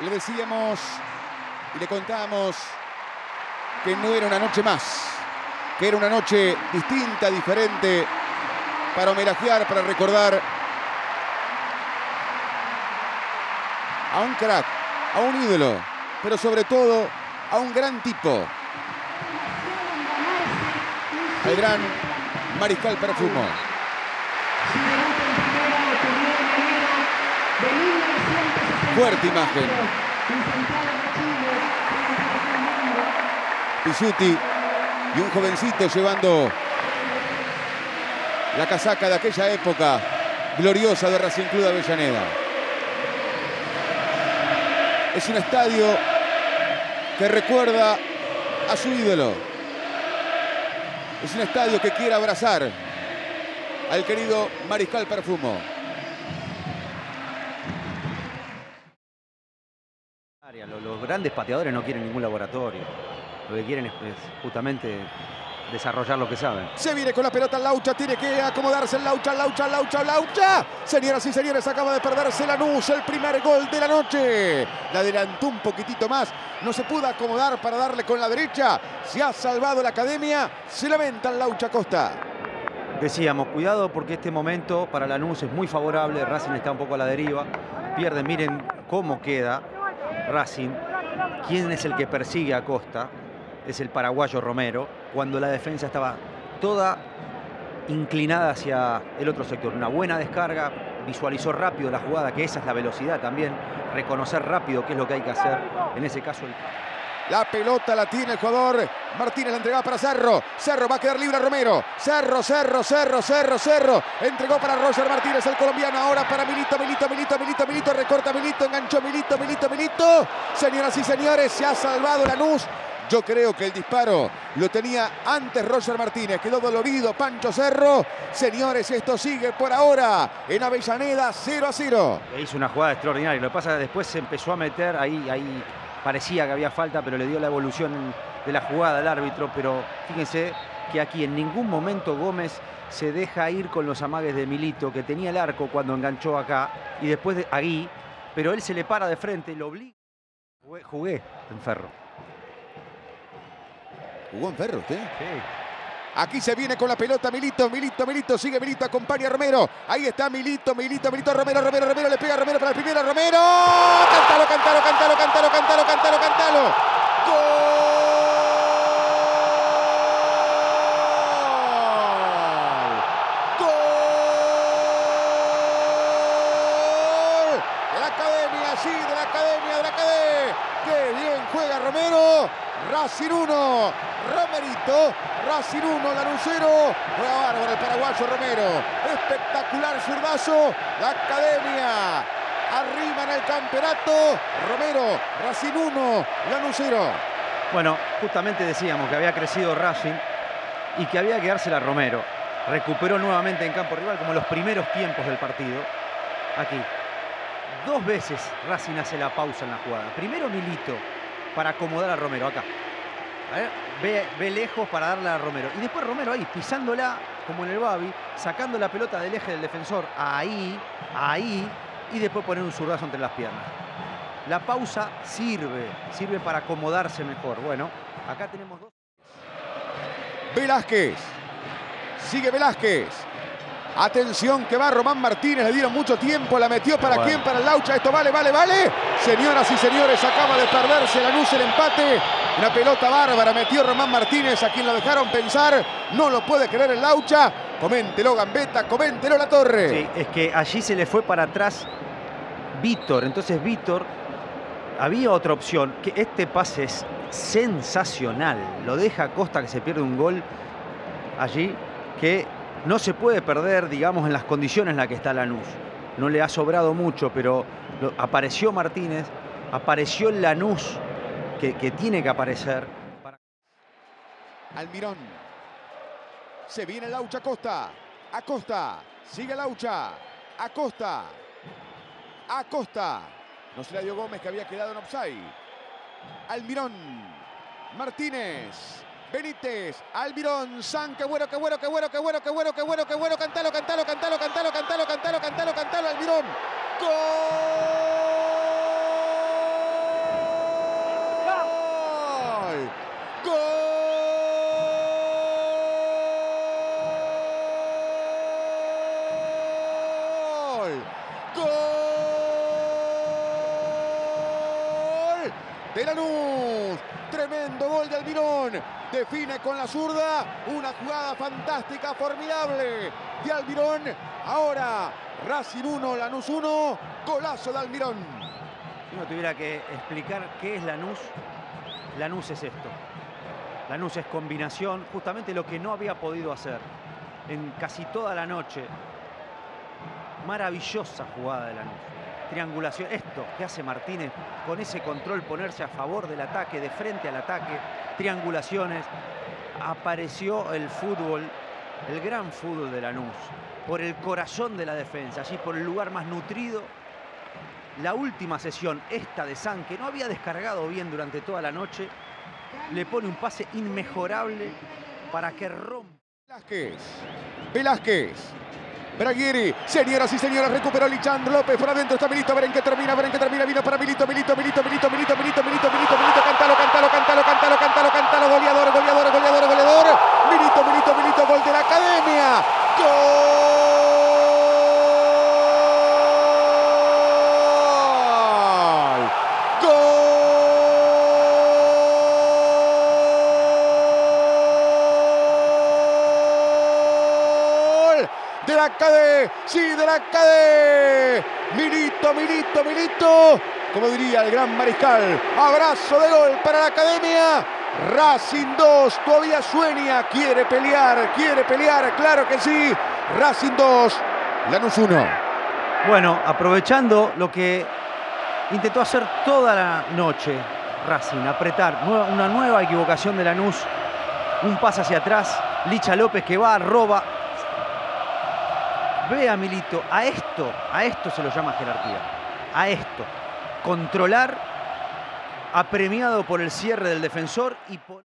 Le decíamos y le contábamos que no era una noche más, que era una noche distinta, diferente, para homenajear, para recordar a un crack, a un ídolo, pero sobre todo a un gran tipo, el gran Mariscal Perfumo. Fuerte imagen. Pisuti y un jovencito llevando la casaca de aquella época gloriosa de Racing Club de Avellaneda. Es un estadio que recuerda a su ídolo. Es un estadio que quiere abrazar al querido Mariscal Perfumo. Los grandes pateadores no quieren ningún laboratorio. Lo que quieren es justamente desarrollar lo que saben. Se viene con la pelota Laucha, tiene que acomodarse el Laucha. Señoras y señores, acaba de perderse Lanús, el primer gol de la noche. La adelantó un poquitito más, no se pudo acomodar para darle con la derecha. Se ha salvado la academia, se lamenta el Laucha Costa. Decíamos, cuidado porque este momento para Lanús es muy favorable. Racing está un poco a la deriva. Pierden, miren cómo queda Racing. ¿Quién es el que persigue a Costa? Es el paraguayo Romero, cuando la defensa estaba toda inclinada hacia el otro sector. Una buena descarga, visualizó rápido la jugada, que esa es la velocidad también, reconocer rápido qué es lo que hay que hacer, en ese caso la pelota la tiene el jugador Martínez, la entregaba para Cerro. Cerro va a quedar libre a Romero. Cerro. Entregó para Roger Martínez, el colombiano. Ahora para Milito. Recorta Milito, enganchó Milito. Señoras y señores, se ha salvado Lanús. Yo creo que el disparo lo tenía antes Roger Martínez. Quedó dolorido Pancho Cerro. Señores, esto sigue por ahora en Avellaneda 0-0. Hizo una jugada extraordinaria. Lo que pasa es que después se empezó a meter ahí. Parecía que había falta, pero le dio la evolución de la jugada al árbitro. Pero fíjense que aquí en ningún momento Gómez se deja ir con los amagues de Milito, que tenía el arco cuando enganchó acá y después de ahí, pero él se le para de frente y lo obliga. Jugué en Ferro. ¿Jugó en Ferro usted? Sí. Aquí se viene con la pelota Milito, sigue Milito, acompaña a Romero. Ahí está Milito, Romero, le pega a Romero para el primero, Romero. Cántalo. ¡Gol! De la academia, sí, de la academia. ¡Qué bien juega Romero! Racing 1, Romerito, Racing 1, Lanús 0. Juega bárbaro el paraguayo Romero. Espectacular zurdazo. La academia arriba en el campeonato. Romero, Racing 1, Lanús 0. Bueno, justamente decíamos que había crecido Racing y que había que dársela a Romero. Recuperó nuevamente en campo rival como en los primeros tiempos del partido. Aquí. 2 veces Racing hace la pausa en la jugada. Primero Milito para acomodar a Romero acá. A ver, ve lejos para darle a Romero. Y después Romero ahí, pisándola como en el Babi, sacando la pelota del eje del defensor. Ahí. Y después poner un zurdazo entre las piernas. La pausa sirve para acomodarse mejor. Bueno, acá tenemos 2. Velázquez. Sigue Velázquez. Atención que va Román Martínez, le dieron mucho tiempo, la metió para quién, para el Laucha, esto vale. Señoras y señores, acaba de perderse Lanús el empate. Una pelota bárbara metió Román Martínez, a quien lo dejaron pensar, no lo puede creer el Laucha. Coméntelo Gambetta, coméntelo La Torre. Sí, es que allí se le fue para atrás Víctor, entonces Víctor, había otra opción, que este pase es sensacional, lo deja Costa que se pierde un gol allí, que no se puede perder, digamos, en las condiciones en las que está Lanús. No le ha sobrado mucho, pero apareció Martínez, apareció el Lanús que tiene que aparecer. Almirón. Se viene Laucha Acosta. Acosta. Sigue Laucha. Acosta. No se la dio Gómez, que había quedado en offside. Almirón. Martínez. Benítez, Almirón, San, qué bueno, cantalo, Almirón. ¡Gol! gol. ¡Gol de Lanús! Tremendo gol de Almirón. Define con la zurda. Una jugada fantástica, formidable de Almirón. Ahora Racing 1, Lanús 1. Golazo de Almirón. Si uno tuviera que explicar qué es Lanús, Lanús es esto. Lanús es combinación, justamente lo que no había podido hacer en casi toda la noche. Maravillosa jugada de Lanús. Triangulación, esto que hace Martínez con ese control, ponerse a favor del ataque, de frente al ataque, triangulaciones. Apareció el fútbol, el gran fútbol de Lanús, por el corazón de la defensa, allí por el lugar más nutrido. La última sesión, esta de San, que no había descargado bien durante toda la noche, le pone un pase inmejorable para que rompa. Velázquez. Braguieri, señoras y señores, recuperó Lichandro López, por adentro está Milito, ver en qué termina, vino para Milito, cántalo, goleador, Milito, gol de la Academia, de la Academia, sí, de la Academia, Milito, como diría el gran mariscal, abrazo de gol para la Academia. Racing 2, todavía sueña, quiere pelear, claro que sí. Racing 2, Lanús 1. Bueno, aprovechando lo que intentó hacer toda la noche Racing, apretar, una nueva equivocación de Lanús, un pase hacia atrás, Licha López que va, roba. Ve a Milito, a esto se lo llama jerarquía, a esto, controlar, apremiado por el cierre del defensor y por...